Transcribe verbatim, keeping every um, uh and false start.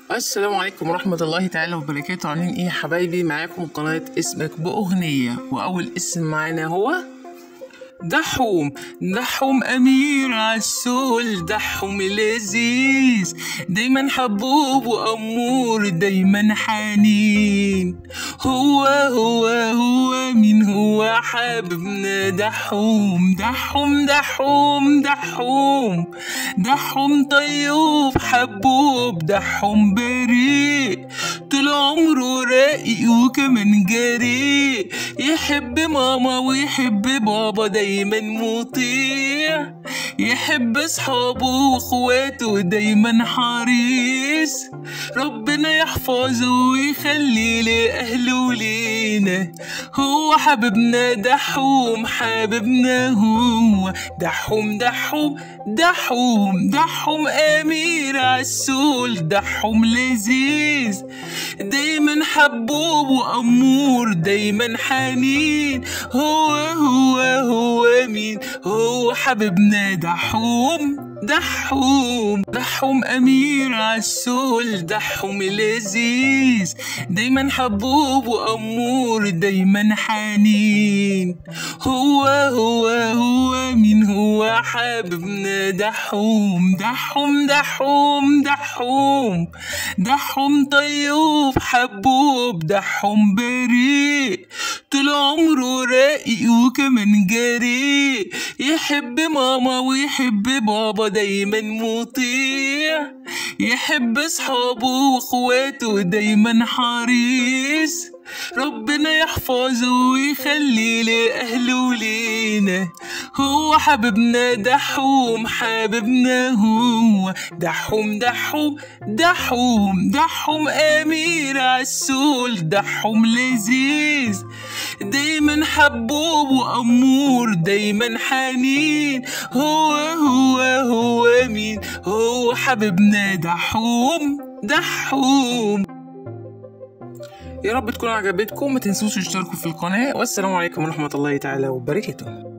السلام عليكم ورحمة الله تعالى وبركاته. عاملين ايه يا حبايبي؟ معاكم قناة اسمك بأغنية، وأول اسم معانا هو دحوم. دحوم أمير عالسول، دحوم لذيذ، دايما حبوب وأمور، دايما حنين. هو هو هو مين هو حبيبنا دحوم؟ دحوم دحوم دحوم دحوم طيوب حبوب، دحوم بريء طول عمره رقيق وكمان جريء، يحب ماما ويحب بابا، دايما مطيع، يحب اصحابه واخواته، دايما حريص، ربنا يحفظه ويخليه لاهله ولينا. هو حبيبنا دحوم، حبيبنا هو دحوم دحوم دحوم دحوم امير عالسول، دحوم لذيذ، دايما حبوب وامور، دايما حنين. هو هو هو مين؟ هو حبيبنا دحوم دحوم دحوم امير عالسول، دحوم لذيذ، دايما حبوب وامور، دايما حنين. هو هو هو مين؟ هو حبيبنا دحوم دحوم دحوم دحوم دحوم طيوب حبوب، دحوم بريء طول عمره رقيق وكمان جريء، يحب ماما ويحب بابا، دايما مطيع، يحب اصحابه واخواته، دايما حريص، ربنا يحفظه ويخليه لاهله ولينا. هو حبيبنا دحوم، حبيبنا هو دحوم دحوم دحوم دحوم امير عالسول، دحوم لذيذ، دايما حبوب وامور، دايما حنين. هو هو هو مين؟ هو حبيبنا دحوم دحوم. يا رب تكون عجبتكم، ما تنسوش تشتركوا في القناة، والسلام عليكم ورحمة الله تعالى وبركاته.